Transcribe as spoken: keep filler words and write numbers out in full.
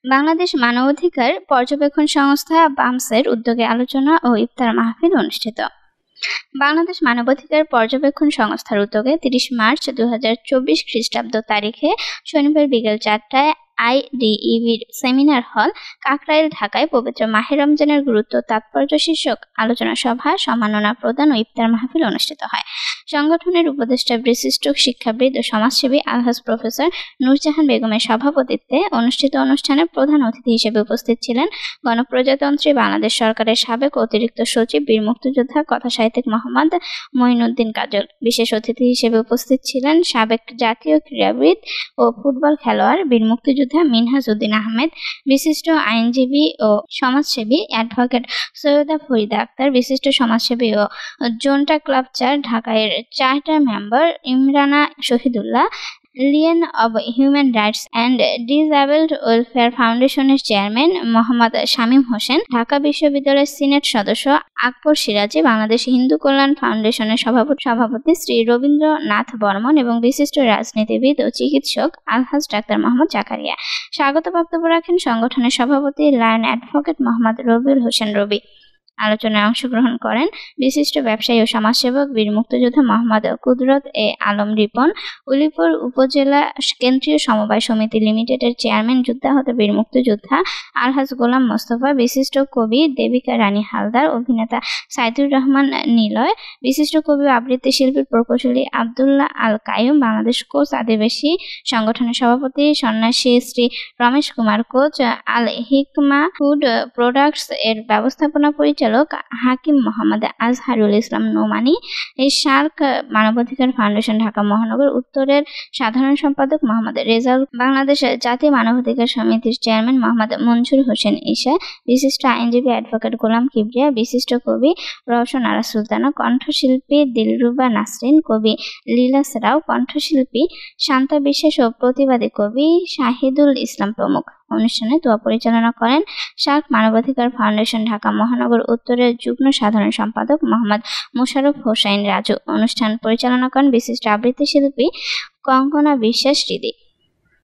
বাংলাদেশ মানবাধিকার পর্যবেক্ষণ সংস্থা বামসের উদ্যোগে আলোচনা ও ইফতার মাহফিল অনুষ্ঠিত। বাংলাদেশ মানবাধিকার পর্যবেক্ষণ সংস্থার উদ্যোগে তিরিশ মার্চ দুই হাজার চব্বিশ খ্রিস্টাব্দ তারিখে শনিবার বিকেল চারটায় আইডিইবির সেমিনার হল কাকরাইল, ঢাকায় পবিত্র মাহে রমজানের গুরুত্ব তাৎপর্য শীর্ষক আলোচনা সভা, সম্মাননা প্রদান ও ইফতার মাহফিল অনুষ্ঠিত হয়। সংগঠনের উপদেষ্টা বিশিষ্ট শিক্ষাবিদ ও সমাজসেবী আলহাজ প্রফেসর নূরজাহান বেগমের সভাপতিত্বে অনুষ্ঠিত অনুষ্ঠানে প্রধান অতিথি হিসেবে উপস্থিত ছিলেন গণপ্রজাতন্ত্রী বাংলাদেশ সরকারের সাবেক অতিরিক্ত সচিব, বীর মুক্তিযোদ্ধা, কথা সাহিত্যিক মোহাম্মদ মঈনুদ্দিন কাজল। বিশেষ অতিথি হিসেবে উপস্থিত ছিলেন সাবেক জাতীয় ক্রীড়াবিদ ও ফুটবল খেলোয়াড়, বীর মুক্তিযোদ্ধা মিনহাজ উদ্দিন আহমেদ, বিশিষ্ট আইনজীবী ও সমাজসেবী অ্যাডভোকেট সৈয়দা ফরিদা আক্তার, বিশিষ্ট সমাজসেবী ও জোনটা ক্লাব চার ঢাকার চার্টার মেম্বার ইমরানা শহীদুল্লাহ, লিয়েন of human rights and disabled welfare ফাউন্ডেশনের চেয়ারম্যান মোহাম্মদ শামীম হোসেন, ঢাকা বিশ্ববিদ্যালয়ের সিনেট সদস্য আকবর সিরাজি, বাংলাদেশ হিন্দু কল্যাণ ফাউন্ডেশনের সভাপতি সভাপতি শ্রী রবীন্দ্রনাথ বর্মন এবং বিশিষ্ট রাজনীতিবিদ ও চিকিৎসক আলহাজ ডাক্তার মোহাম্মদ জাকারিয়া। স্বাগত বক্তব্য রাখেন সংগঠনের সভাপতি লায়ন অ্যাডভোকেট মোহাম্মদ রবিউল হোসেন রবি। আলোচনায় অংশগ্রহণ করেন বিশিষ্ট ব্যবসায়ী ও সমাজসেবক, বীর মুক্তিযোদ্ধা মোহাম্মদ কুদরত এ আলম রিপন, উলিপুর উপজেলা কেন্দ্রীয় সমবায় সমিতি লিমিটেডের চেয়ারম্যান, যুদ্ধাহত বীর মুক্তিযোদ্ধা আলহাজ গোলাম মোস্তফা, বিশিষ্ট কবি দেবিকা রানী হালদার, অভিনেতা সাইদুর রহমান নিলয়, বিশিষ্ট কবি ও আবৃত্তি শিল্পী প্রকৌশলী আব্দুল্লাহ আল কাইয়ুম, বাংলাদেশ কোচ আদিবাসী সংগঠনের সভাপতি সন্ন্যাসী শ্রী রমেশ কুমার কোচ, আল হিকমা ফুড প্রোডাক্টস এর ব্যবস্থাপনা পরিচালক হাকিম মোহাম্মদ আজহারুল ইসলাম নোমানি, এই শার্ক মানবাধিকার ফাউন্ডেশন ঢাকা মহানগর উত্তরের সাধারণ সম্পাদক মোহাম্মদ রেজাউল, বাংলাদেশ জাতীয় মানবাধিকার সমিতির চেয়ারম্যান মোহাম্মদ মনসুর হোসেন ঈশা, বিশিষ্ট আইনজীবী অ্যাডভোকেট গোলাম কিবরিয়া, বিশিষ্ট কবি রওশন আরা সুলতানা, কণ্ঠশিল্পী দিলরুবা নাসরিন, কবি লীলাস রাও, কণ্ঠশিল্পী শান্তা বিশ্বাস ও প্রতিবাদী কবি শাহিদুল ইসলাম প্রমুখ। অনুষ্ঠানে দোয়া পরিচালনা করেন শার্ক মানবাধিকার ফাউন্ডেশন ঢাকা মহানগর উত্তরের যুগ্ম সাধারণ সম্পাদক মোহাম্মদ মোশাররফ হোসাইন রাজু। অনুষ্ঠান পরিচালনা করেন বিশিষ্ট আবৃত্তি শিল্পী কঙ্কনা বিশ্বাস হৃদি।